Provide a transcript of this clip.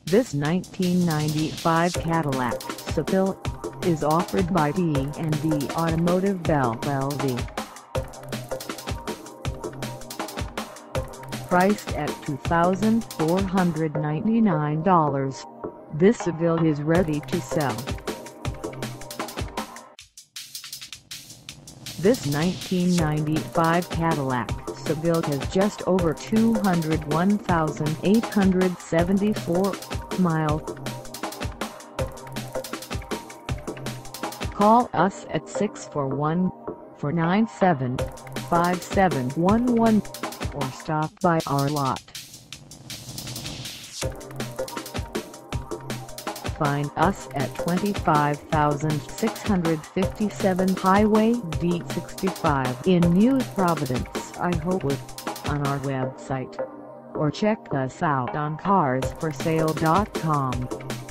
This 1995 Cadillac Seville is offered by D&D Automotive LLC. Priced at $2,499, this Seville is ready to sell. This 1995 Cadillac Seville has just over 201,874 miles. Call us at 641-497-5711 or stop by our lot. Find us at 25,657 Highway D65 in New Providence, Iowa, on our website, or check us out on carsforsale.com.